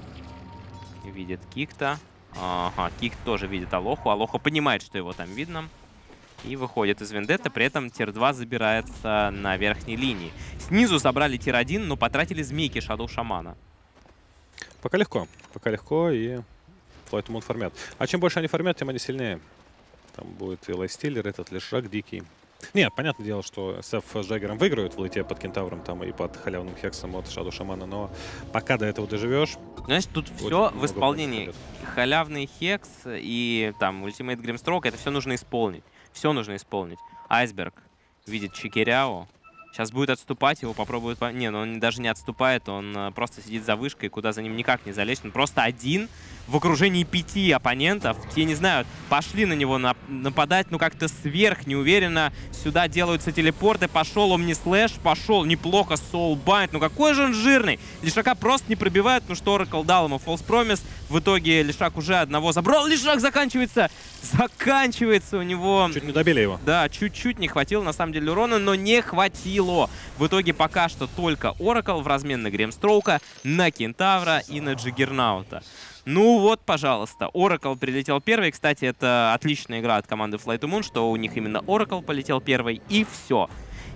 Видит Кикта. Ага, Кикт тоже видит Алоху. Алоха понимает, что его там видно. И выходит из Вендетта. При этом тир два забирается на верхней линии. Снизу забрали тир один, но потратили змейки Шадоу Шамана.
Пока легко. Пока легко и... Флайт Мун фармят. А чем больше они фармят, тем они сильнее. Там будет и Лайстиллер, этот Лишрак дикий. Нет, понятное дело, что эс эф с Джаггером выиграют в лейте под Кентавром там и под халявным хексом от Шадоу Шамана, но пока до этого доживешь...
Знаешь, тут все в исполнении. Халявный хекс и там ультимейт Гримстрок, это все нужно исполнить. Все нужно исполнить. Айсберг видит Чикиряо. Сейчас будет отступать, его попробуют... Не, ну он даже не отступает, он просто сидит за вышкой, куда за ним никак не залезть. Он просто один в окружении пяти оппонентов. Те, не знаю, пошли на него нап нападать, ну как-то сверх, неуверенно. Сюда делаются телепорты, пошел Омнислэш, пошел неплохо Soulbind. Ну какой же он жирный! Лишака просто не пробивает, ну что Oracle дал ему False Promise. В итоге Лишак уже одного забрал. Лишак заканчивается! Заканчивается у него...
Чуть не добили его.
Да, чуть-чуть не хватило на самом деле урона, но не хватило. В итоге пока что только Oracle в размен на Гремстроука, на Кентавра и на Джиггернаута. Ну вот, пожалуйста, Oracle прилетел первый. Кстати, это отличная игра от команды Fly to Moon, что у них именно Oracle полетел первый, и все.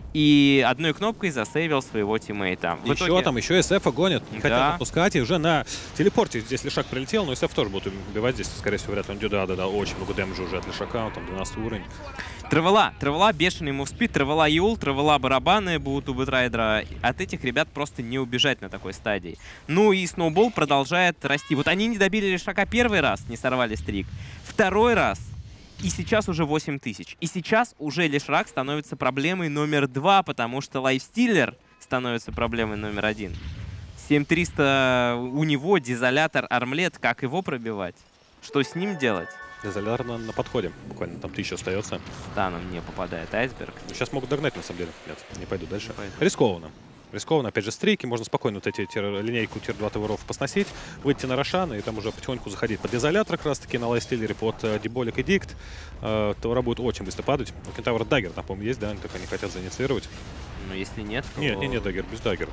И одной кнопкой засейвил своего тиммейта.
Еще итоге... там, еще эс эф гонят, не да. хотят отпускать, и уже на телепорте здесь Лишак прилетел, но эс эф тоже будут убивать здесь, скорее всего, вряд ли. Он да, да, да, очень много дэмэджа уже от Лишака, он там двенадцатый уровень.
Травела, Травела, бешеный мувспид, Травела Юл, Травела барабаны будут у Бэтрайдера. От этих ребят просто не убежать на такой стадии. Ну и Сноубол продолжает расти. Вот они не добили Лишака первый раз, не сорвали стрик. Второй раз. И сейчас уже восемь тысяч. И сейчас уже Лишрак становится проблемой номер два, потому что Лайфстиллер становится проблемой номер один. семь триста у него, дезолятор, армлет. Как его пробивать? Что с ним делать?
Дезолятор на, на подходе. Буквально там тысяча остается.
Станом не попадает Айсберг.
Ну, сейчас могут догнать, на самом деле. Нет, не пойду дальше. Не пойду. Рискованно. Рискованно, опять же, стрейки. Можно спокойно вот эти тир, линейку тир два таверов посносить, выйти на Рошана и там уже потихоньку заходить под дезолятор, как раз таки на Лайстиллере под э, Деболик и Дикт. Э, Тавра будет очень быстро падать. У Кентавра даггер там, по-моему, есть, да? Они только не хотят заинициировать.
Но если нет, то...
Нет, нет, нет, даггер, без даггера.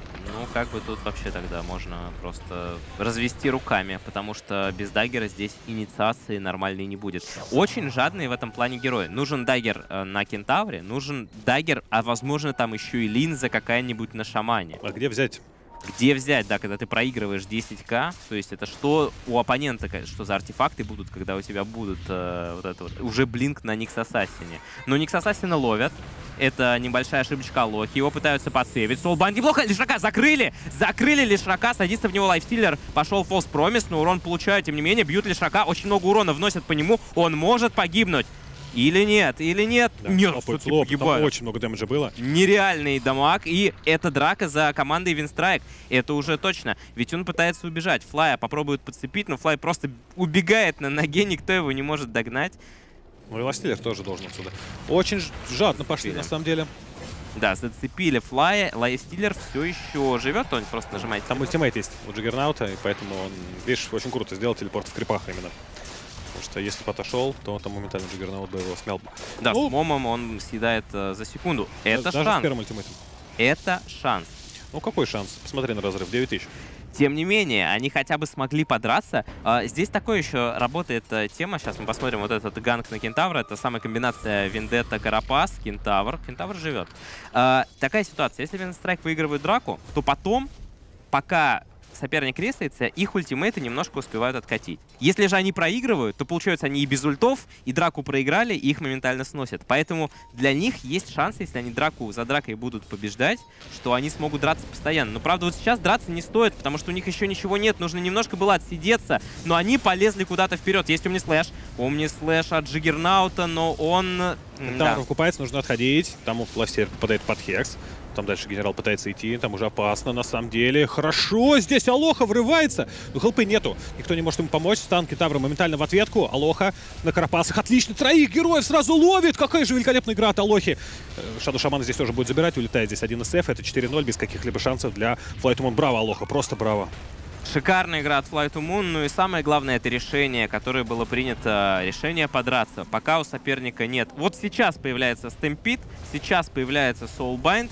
Ну, как бы тут вообще тогда можно просто развести руками, потому что без даггера здесь инициации нормальной не будет. Очень жадный в этом плане герой. Нужен даггер э, на кентавре, нужен даггер, а возможно там еще и линза какая-нибудь на шамане.
А где взять?
Где взять, да, когда ты проигрываешь десять ка, то есть это что у оппонента, что за артефакты будут, когда у тебя будут э, вот это вот, уже блинк на Никс Ассасине. Но Никс Ассасина ловят. Это небольшая ошибочка Лохи. Его пытаются подсейвить. Soulbind неплохо. Лишрака закрыли! Закрыли Лишрака. Садится в него лайфстиллер. Пошел False Promise, но урон получают. Тем не менее, бьют Лишрака. Очень много урона вносят по нему. Он может погибнуть. Или нет? Или нет?
Да,
нет,
лопают,
все-таки
лопают. Там
погибают.
очень много дэмэджа было.
Нереальный дамаг. И это драка за командой Винстрайк. Это уже точно. Ведь он пытается убежать. Флая попробует подцепить, но Флай просто убегает на ноге. Никто его не может догнать.
Ну и Ластиллер тоже должен отсюда. Очень ж- жадно пошли,
Зацепили.
на самом деле.
Да, зацепили Флая. Лайфстиллер все еще живет, он просто нажимает.
Там ультимейт есть у Джиггернаута, и поэтому он, видишь, очень круто сделал телепорт в крипах именно. Потому что если бы отошел, то там моментально Джиггернаут бы его смял.
Да,
Ну,
с момом он съедает э, за секунду. Это
даже
шанс.
с первым ультимейтом.
Это шанс.
Ну какой шанс? Посмотри на разрыв, девять тысяч.
Тем не менее, они хотя бы смогли подраться. А, здесь такое еще работает а, тема. Сейчас мы посмотрим вот этот ганг на Кентавра. Это самая комбинация Вендетта, Карапас, Кентавр. Кентавр живет. А, такая ситуация. Если Винстрайк выигрывает драку, то потом, пока соперник ресается, их ультимейты немножко успевают откатить. Если же они проигрывают, то получается они и без ультов, и драку проиграли, и их моментально сносят. Поэтому для них есть шанс, если они драку за дракой будут побеждать, что они смогут драться постоянно. Но правда вот сейчас драться не стоит, потому что у них еще ничего нет, нужно немножко было отсидеться, но они полезли куда-то вперед. Есть Омнислэш, Омнислэш от Джиггернаута, но он...
Там
Да.
окупается, нужно отходить. Там Ластиллер попадает под хекс. Там дальше генерал пытается идти, там уже опасно, на самом деле. Хорошо, здесь Алоха врывается. Но хелпы нету, никто не может ему помочь. Стан Кентавра моментально в ответку. Алоха на Карапасах. Отлично, троих героев сразу ловит. Какая же великолепная игра от Алохи. Шаду Шамана здесь тоже будет забирать. Улетает здесь один эс эф. Это четыре ноль без каких-либо шансов для Flight to Moon. Браво, Алоха, просто браво.
Шикарная игра от Flight to Moon, ну и самое главное, это решение, которое было принято, решение подраться, пока у соперника нет. Вот сейчас появляется Stampede, сейчас появляется Soulbind,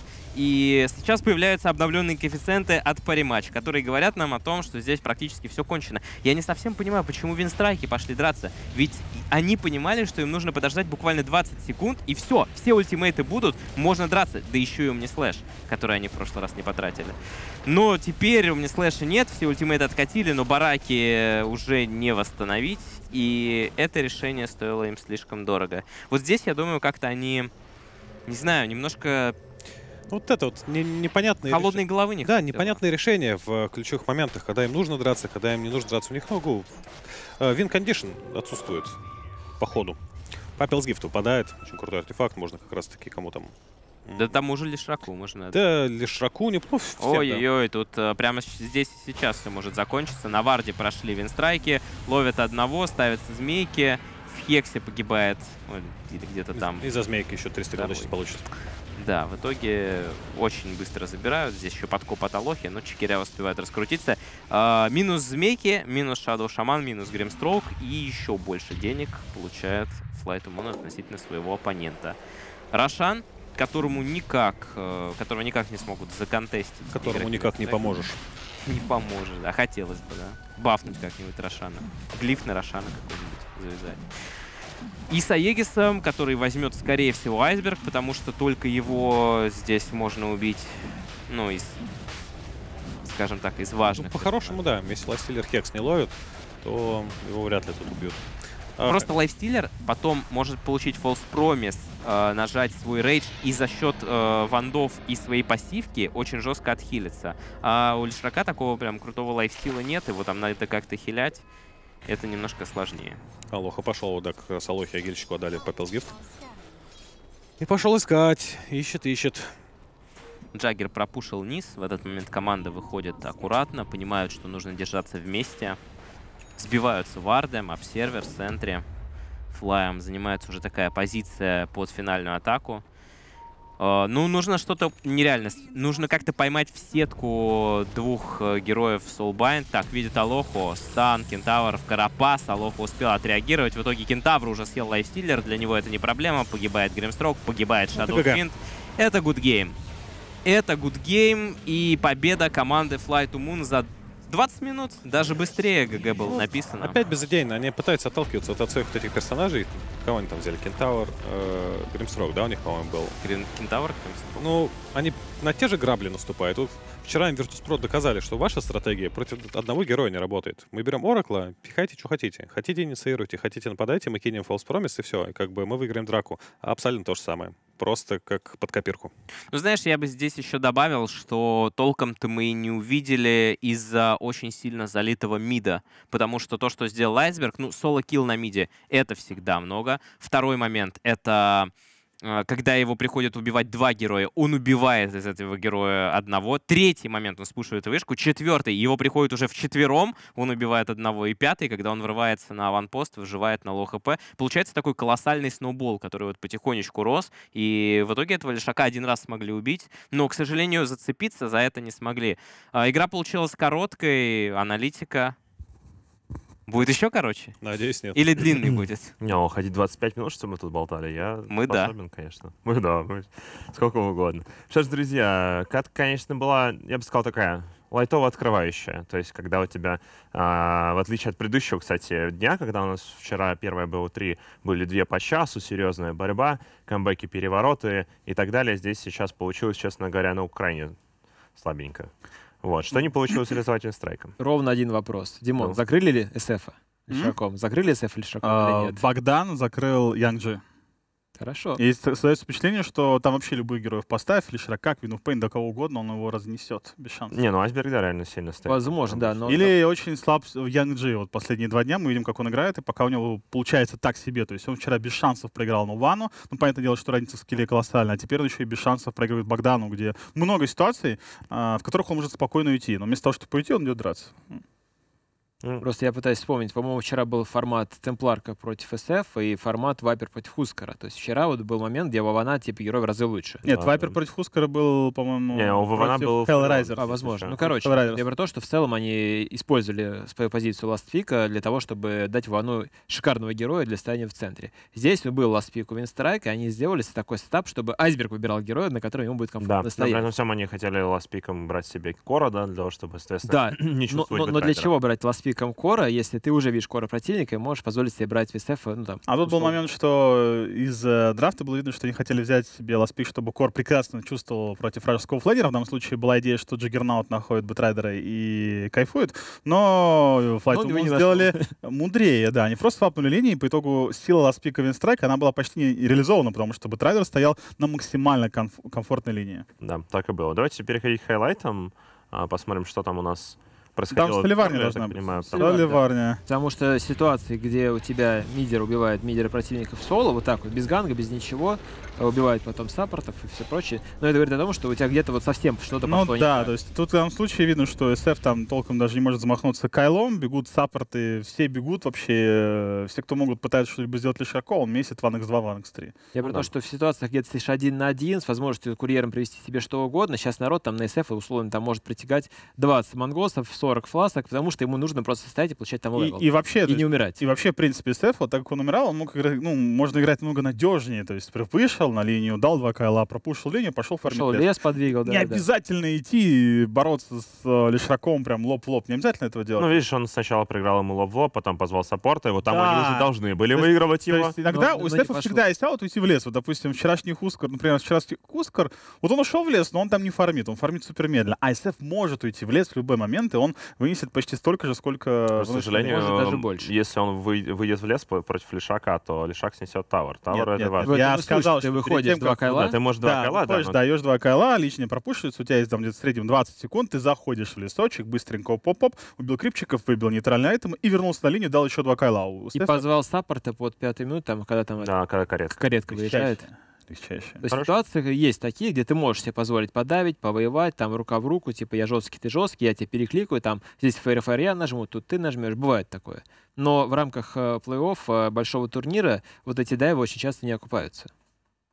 и сейчас появляются обновленные коэффициенты от Parimatch, которые говорят нам о том, что здесь практически все кончено. Я не совсем понимаю, почему Винстрайки пошли драться, ведь они понимали, что им нужно подождать буквально двадцать секунд, и все, все ультимейты будут, можно драться, да еще и Омнислэш, который они в прошлый раз не потратили. Но теперь Омнислэша нет, все ультимейты откатили, но бараки уже не восстановить, и это решение стоило им слишком дорого. Вот здесь, я думаю, как-то они, не знаю, немножко...
Вот это вот не- непонятные
холодной
реш-
головы не
Да,
хватило.
непонятные решения в ключевых моментах, когда им нужно драться, когда им не нужно драться. У них много вин кондишн отсутствует по ходу. Папелс Гифт выпадает, очень крутой артефакт, можно как раз таки кому там... м,
Да тому же Лишраку можно...
Да, лишь Ракуни, ну, всем, да.
Ой-ой-ой, тут э, прямо щ- здесь и сейчас все может закончиться. На варде прошли Винстрайки, ловят одного, ставятся змейки, в Хексе погибает, ой, или где-то там.
И за змейки еще триста секунд
Да,
сейчас
ой.
получит.
Да, в итоге очень быстро забирают. Здесь еще подкоп от Алохи, но Чикиря успевает раскрутиться. А, минус змейки, минус Shadow Shaman, минус Grimstroke. И еще больше денег получает Flight to Moon относительно своего оппонента. Рошан, которому никак, э, которого никак не смогут законтестить.
Которому
игроки
никак не
Винстрайка.
поможешь.
Не поможет, а хотелось бы, да. Бафнуть как-нибудь Рошана. Глиф на Рошана какой-нибудь завязать. И с Аегисом, который возьмет, скорее всего, Айсберг, потому что только его здесь можно убить, ну, из, скажем так, из
Ну,
важных.
по-хорошему, да. Если Ластиллер Хекс не ловит, то его вряд ли тут убьют. А,
Просто лайфстиллер потом может получить False Promise, э, нажать свой рейдж и за счет э, вандов и своей пассивки очень жестко отхилиться. А у Лишрака такого прям крутого лайфстила нет, его там надо как-то хилять. Это немножко сложнее.
Алоха пошел, вот так с Алохи Агильчику отдали Пепелс Гифт. И пошел искать. Ищет, ищет.
Джаггер пропушил низ. В этот момент команда выходит аккуратно, понимают, что нужно держаться вместе. Сбиваются вардом, обсервер в центре. Флаем занимается уже такая позиция под финальную атаку. Uh, ну, нужно что-то нереально. Нужно как-то поймать в сетку двух uh, героев Soulbind. Так, видит Алоху, Стан, Кентавр, Карапас. Алоха успел отреагировать. В итоге Кентавр уже съел лайфстиллер. Для него это не проблема. Погибает Grimstroke, погибает
Это
Shadow
ГГ.
Fiend. Это good game. это good game и победа команды Fly to Moon за двадцать минут, даже быстрее ГГ было написано.
Опять безыдейно, они пытаются отталкиваться вот от своих вот этих персонажей. Кого они там взяли? Кентавр, э, Гримстроук, да, у них, по-моему, был?
Кентавр?
Ну, они на те же грабли наступают. Вот вчера им Virtus.pro доказали, что ваша стратегия против одного героя не работает. Мы берем Оракла, пихайте, что хотите. Хотите, инициируйте, хотите, нападайте, мы кинем False Promise, и все. И как бы мы выиграем драку. Абсолютно то же самое. Просто как под копирку.
Ну, знаешь, я бы здесь еще добавил, что толком-то мы и не увидели из-за очень сильно залитого мида. Потому что то, что сделал Айсберг, ну, соло-килл на миде, это всегда много. Второй момент — это когда его приходят убивать два героя, он убивает из этого героя одного. Третий момент, он спушивает вышку. Четвертый, его приходит уже вчетвером, он убивает одного. И пятый, когда он врывается на аванпост, выживает на лоу хп. Получается такой колоссальный сноубол, который вот потихонечку рос. И в итоге этого лишака один раз смогли убить. Но, к сожалению, зацепиться за это не смогли. Игра получилась короткой, аналитика. Будет еще короче?
Надеюсь, нет.
Или длинный будет?
Не, уходить двадцать пять минут, что мы тут болтали, я
мы
способен,
да.
конечно. Мы да, мы сколько угодно. Что ж, друзья, катка, конечно, была, я бы сказал, такая лайтово-открывающая. То есть, когда у тебя, а, в отличие от предыдущего, кстати, дня, когда у нас вчера первое БО три были две по часу, серьезная борьба, камбэки, перевороты и так далее, здесь сейчас получилось, честно говоря, на Украине слабенько. Вот. Что не получилось реализовать инстрайком?
Ровно один вопрос. Димон,
Ну.
закрыли ли эс-эфа лишаком? Закрыли эс-эф лишаком
А,
или нет?
Богдан закрыл Янг-Джи.
Хорошо.
И создается впечатление, что там вообще любых героев поставь, Лишрака, Квин Пейн, да кого угодно, он его разнесет без шансов.
Не, ну Айсберг, да, реально сильно стоит.
Возможно, да. Но...
Или очень слаб в Янг-Джи. Вот последние два дня мы видим, как он играет, и пока у него получается так себе. То есть он вчера без шансов проиграл Нувану. Ну, понятное дело, что разница в скилле колоссальная. А теперь он еще и без шансов проигрывает Богдану, где много ситуаций, а, в которых он может спокойно уйти. Но вместо того, чтобы уйти, он идет драться.
Просто я пытаюсь вспомнить. По-моему, вчера был формат Темпларка против эс-эф и формат Вайпер против Хускара. То есть вчера вот был момент, где Вавана типа герой в разы лучше.
Нет,
Да,
Вайпер
да.
против Хускара был, по-моему,
Не, у Вавана был
Hellraiser.
А, возможно.
Слушай,
Ну, короче,
Hellraiser.
я про то, что в целом они использовали свою позицию ластпика для того, чтобы дать Вану шикарного героя для стояния в центре. Здесь был ластпик у Винстрайка, и они сделали такой сетап, чтобы Айсберг выбирал героя, на котором ему будет комфортно
Да,
стоять.
при этом всем они хотели ласпиком брать себе Кора, да, для того, чтобы, соответственно,
Да,
не
но,
чувствовать
но- но для
бэтрайдера.
чего брать ластпиком Кора, если ты уже видишь Кора противника и можешь позволить себе брать Висеф, ну там.
А тут был
условно.
момент, что из э, драфта было видно, что они хотели взять себе ласпик, чтобы Кор прекрасно чувствовал против вражеского флейнера. В данном случае была идея, что Джаггернаут находит бэтрайдера и кайфует. Но Flight
Но
to
его не
Moon сделали мудрее, да. Они просто свапнули линии, и по итогу сила ласпика Винстрайка, она была почти не реализована, потому что бэтрайдер стоял на максимально комф- комфортной линии.
Да, так и было. Давайте переходить к хайлайтам, а, посмотрим, что там у нас происходило.
Там столиварня
Я
должна
так
быть.
понимаю,
Столиварня.
Столиварня.
Потому что ситуации, где у тебя мидер убивает мидера противников соло, вот так вот, без ганга, без ничего, убивает потом саппортов и все прочее. Но это говорит о том, что у тебя где-то вот совсем что-то
Ну
пошло не
да,
так.
то есть тут в данном случае видно, что эс-эф там толком даже не может замахнуться кайлом, бегут саппорты, все бегут вообще, э, все, кто могут, пытаются что-либо сделать лишь широко, он месяц ван икс два, ван икс три.
Я про
да.
то, что в ситуациях, где ты стоишь один на один, с возможностью курьером привести себе что угодно, сейчас народ там на эс-эф условно там может притягать двадцать монгосов, сорок фласок, потому что ему нужно просто стоять и получать там
И,
левел.
и вообще, то
И не
есть,
умирать.
и вообще, в принципе, эс-эф, вот так как он умирал, он мог играть, ну, можно играть намного надежнее, то есть вышел на линию, дал два кайла, пропушил линию, пошел фармить
Пошел
лес.
лес подвигал, да,
Не
да.
обязательно идти и бороться с э, лишраком прям лоб в лоб, не обязательно этого делать.
Ну, видишь, он сначала проиграл ему лоб в лоб, потом позвал саппорта, и вот там
Да.
они уже должны были
То есть-
выигрывать
То
его.
есть иногда
Но-
у
но не
эс-эфа
пошло.
всегда есть аут уйти в лес. Вот, допустим, вчерашний Хускар, например, вчерашний Хускар, вот он ушел в лес, но он там не фармит, он фармит супер медленно. А эс-эф может уйти в лес в любой момент, и он вынесет почти столько же, сколько...
К
выносит
сожалению,
может даже больше.
если он вы- выйдет в лес по- против Лишака, то Лишак снесет тавер. Тавер
Нет,
это
нет,
важно.
В этом
Я
и суть,
сказал,
ты
что перед
выходишь
тем,
два
как-
кайла,
Да, ты можешь два
Да,
кайла, да,
выходишь,
но-
даешь два кайла, лишнее пропушивается, у тебя есть там где-то в среднем двадцать секунд, ты заходишь в лесочек, быстренько поп-поп, убил крипчиков, выбил нейтральный айтем и вернулся на линию, дал еще два кайла. У
и
эс-эфа
позвал саппорта под пятой минут, там, когда там
Да, когда каретка.
каретка выезжает.
легчайшее, легчайшее.
То есть
Хорошо.
ситуации есть такие, где ты можешь себе позволить подавить, повоевать, там рука в руку, типа я жесткий, ты жесткий, я тебе перекликаю, там здесь фейр я нажму, тут ты нажмешь, бывает такое. Но в рамках э, плей-офф э, большого турнира вот эти дайвы очень часто не окупаются.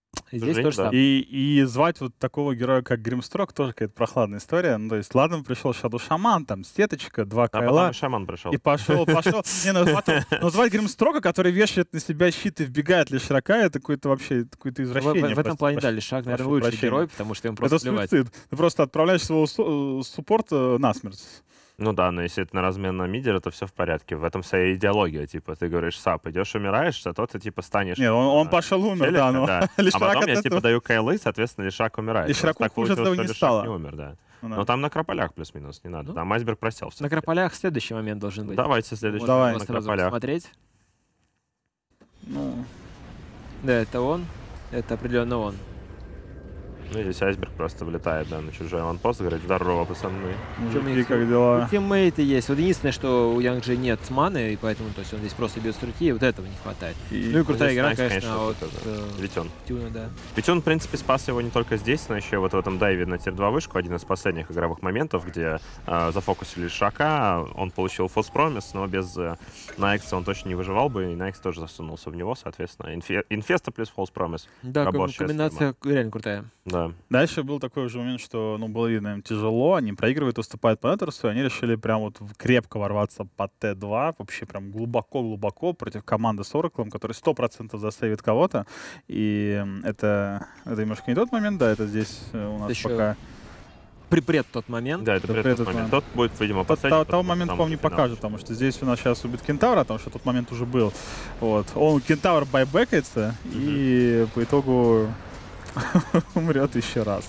Здесь
Жень,
то же
да.
самое.
И, и звать вот такого героя, как Гримстрок, тоже какая-то прохладная история. Ну, то есть, ладно, пришел Shadow Шаман, там, сеточка, два
А потом
кайла,
и шаман пришел.
и пошел, пошел. Не, ну, потом- но звать Гримстрока, который вешает на себя щит и вбегает лишь широка, это какое-то вообще какое-то
В, в-
извращение.
в этом
прости-
плане, да,
прошу-
Лишак,
прошу
наверное, лучший
прощения.
герой, потому что им просто
Это
плевать.
суицид. Ты просто отправляешь своего су- э, суппорта насмерть.
Ну да, но если это на размен на мидер, то все в порядке. В этом вся идеология. Типа, ты говоришь, сап, идешь, умираешь, зато ты типа станешь...
Не, он, он
а,
пошел умер,
челика,
да, но
да. А
Лишак
потом
от
я типа
этого-
даю кайлы, соответственно, Лишак умирает.
Лишаку
Просто так
хуже
получилось,
этого
что
не
Лишак
стало.
не умер, да.
Ну, да.
Но там на Крополях плюс-минус, не надо.
Ну,
Там Айсберг просел.
На Крополях следующий момент должен быть.
Давайте следующий.
Можно
Давай.
его
На
сразу
Крополях.
посмотреть.
Ну,
Да, это он. Это определенно он.
Ну, здесь Айсберг просто влетает, да, на чужой аванпост, говорит, здорово, пацаны.
мужики,
есть-
как дела?
И тиммейты есть. Вот единственное, что у Янг Джи нет маны, и поэтому то есть он здесь просто бьет с руки, и вот этого не хватает.
И-
Ну и крутая
здесь
игра,
Найс,
конечно,
конечно,
от
вот это,
э,
Ведь он.
Тюна, да.
Ведь он, в принципе, спас его не только здесь, но еще и вот в этом дайве на тир два вышку, один из последних игровых моментов, где э, зафокусили Лишака, он получил фолс промис, но без э, Найкса он точно не выживал бы, и Найкс тоже засунулся в него, соответственно. Инфе- Инфеста плюс фолс промис.
Да, ком-
Рабочая
комбинация реально крутая.
Да.
Дальше был такой уже момент, что, ну, было видно, им тяжело, они проигрывают, уступают по Нетерсу, и они решили прям вот в- крепко ворваться по Т два, вообще прям глубоко-глубоко против команды с Ораклом, который сто процентов засейвит кого-то. И м, это, это немножко не тот момент, да, это здесь э, у нас
Это ещё
пока...
Припред тот момент.
Да, это
Да,
при
при
этом
этот
момент.
момент.
Тот будет, видимо,
Тот,
последний.
того,
тот
того
будет
момента,
там
по-моему, не
за финал.
покажут, потому что здесь у нас сейчас убит Кентавра, потому что тот момент уже был. Вот. Он, Кентавр байбекается, и по итогу умрет еще раз.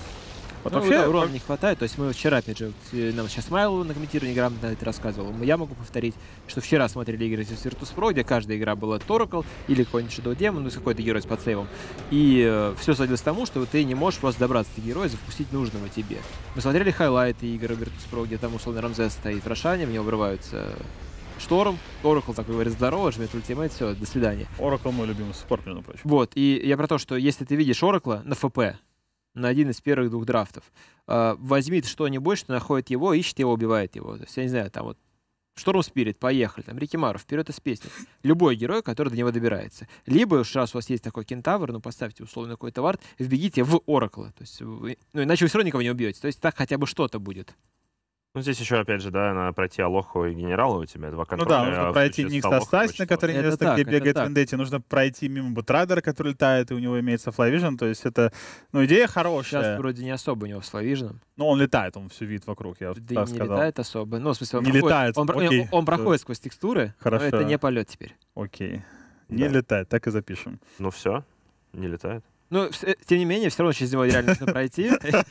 Вот
Ну,
вообще,
да, урона не хватает. То есть мы вчера, опять же, вот, э, нам сейчас Смайл на комментировании грамотно это рассказывал. Я могу повторить, что вчера смотрели игры из Virtus.pro, где каждая игра была Торакл или какой-нибудь Shadow Demon, ну, с какой-то герой с подсейвом. И э, все сводилось к тому, что ты не можешь просто добраться до героя, запустить нужного тебе. Мы смотрели хайлайты игр Virtus.pro, где там, условно, Рамзес стоит в Рошане, в него врываются Шторм, Оракл такой говорит, здорово, жмет ультимейт, все, до свидания.
Оракл мой любимый спорт, между прочим.
Вот, и я про то, что если ты видишь Оракла на ФП, на один из первых двух драфтов, э, возьми что-нибудь, что находит его, ищет его, убивает его. То есть, я не знаю, там вот Шторм Спирит, поехали, там Рикимару, вперед из песни. Любой герой, который до него добирается. Либо уж раз у вас есть такой кентавр, ну поставьте условно какой-то вард, вбегите в Оракла. То есть, вы- ну иначе вы все равно никого не убьете. То есть так хотя бы что-то будет.
Ну, здесь еще, опять же, да, надо пройти Алоху и Генерала, у тебя два
Ну
контроля.
да,
а
нужно
в
пройти
случае с
Никс
Алохой
Ассасина,
очень
который
Это
место,
так,
где
это
бегает
так.
в Вендетте. Нужно пройти мимо Бутрайдера, который летает, и у него имеется флайвижн. То есть это, ну, идея
Сейчас
хорошая.
вроде не особо у него с флавижном.
Но он летает, он всю вид вокруг, я
Да и
так
не
сказал.
летает особо. Ну, в смысле, он
Не
проходит,
летает,
Он, про-
окей.
он- он проходит сквозь текстуры,
Хорошо.
но это не полет теперь.
Окей. Не
Да.
летает, так и запишем.
Ну все, не летает.
Ну, вс- э, тем не менее, все равно через него реально нужно пройти,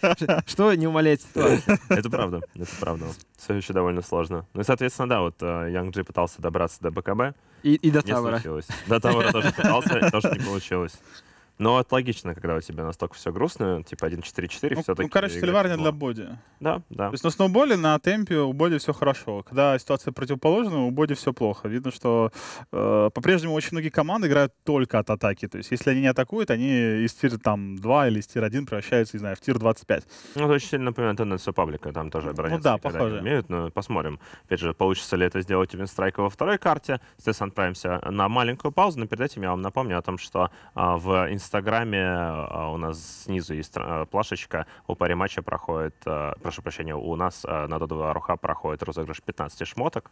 что не умаляет ситуацию.
Это правда, это правда. Все еще довольно сложно. Ну и, соответственно, да, вот Янг Джи пытался добраться до БКБ,
И, и до
не
тавра.
случилось. До Тавра тоже пытался, тоже не получилось. Но это логично, когда у тебя настолько все грустно, типа один четыре четыре,
Ну,
все-таки...
ну, короче, Сильварня для боди.
Да, да.
То есть на сноуболе, на темпе у боди все хорошо. Когда ситуация противоположная, у боди все плохо. Видно, что э, по-прежнему очень многие команды играют только от атаки. То есть если они не атакуют, они из тир там, два или из тир один превращаются, не знаю, в тир двадцать пять.
Ну, это очень сильно напоминает тенденцию паблика, там тоже обороняться
да,
никогда
похоже.
не умеют, но посмотрим. Опять же, получится ли это сделать у Винстрайка во второй карте. Соответственно, отправимся на маленькую паузу, но перед этим я вам напомню о том, что а, в Инстаграме а, у нас снизу есть а, плашечка, у паре матча проходит, а, прошу прощения, у нас а, на Доду Аруха проходит розыгрыш пятнадцати шмоток.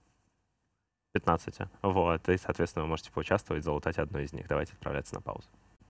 пятнадцати. Вот, и, соответственно, вы можете поучаствовать, залутать одну из них. Давайте отправляться на паузу.